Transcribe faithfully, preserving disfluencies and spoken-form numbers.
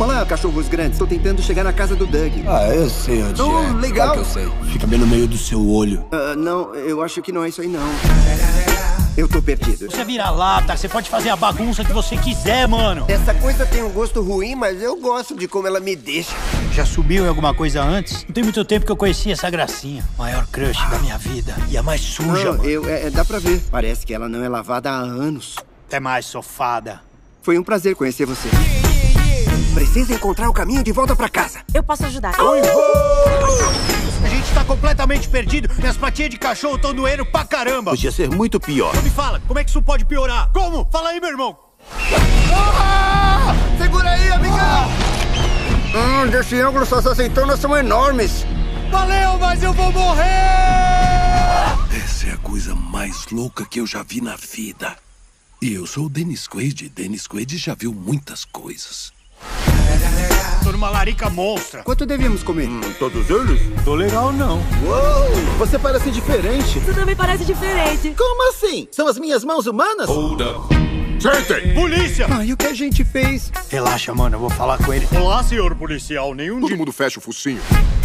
Olá, cachorros grandes. Tô tentando chegar na casa do Doug. Ah, eu sei onde Oh, é. legal. Claro que eu sei. Fica bem no meio do seu olho. Uh, não, eu acho que não é isso aí, não. Eu tô perdido. Você vira lata, você pode fazer a bagunça que você quiser, mano. Essa coisa tem um gosto ruim, mas eu gosto de como ela me deixa. Já subiu em alguma coisa antes? Não tem muito tempo que eu conheci essa gracinha. Maior crush da minha vida. E a mais suja, Não, mano. eu, é, dá pra ver. Parece que ela não é lavada há anos. Até mais, sofada. Foi um prazer conhecer você. Precisa encontrar o caminho de volta pra casa. Eu posso ajudar. A gente tá completamente perdido. Minhas patinhas de cachorro estão doendo pra caramba. Podia ser muito pior. Então me fala, como é que isso pode piorar? Como? Fala aí, meu irmão. Ah! Segura aí, amigão! Hum, desse ângulo suas azeitonas são enormes. Valeu, mas eu vou morrer! Essa é a coisa mais louca que eu já vi na vida. E eu sou o Dennis Quaid. Dennis Quaid já viu muitas coisas. Tô numa larica monstra. Quanto devíamos comer? Hum, todos eles? Tô legal, não. Uou, você parece diferente. Isso também parece diferente. Como assim? São as minhas mãos humanas? Sentem! Polícia! Ah, e o que a gente fez? Relaxa, mano, eu vou falar com ele. Olá, senhor policial, nenhum Todo de... mundo fecha o focinho.